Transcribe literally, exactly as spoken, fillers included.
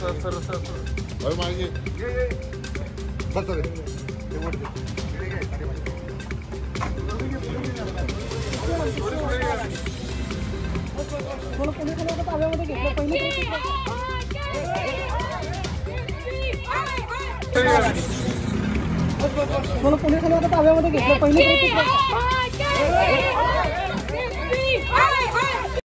अरे मागे बस रे मला पुणे खाली ताब्यामध्ये घेतलं पहिले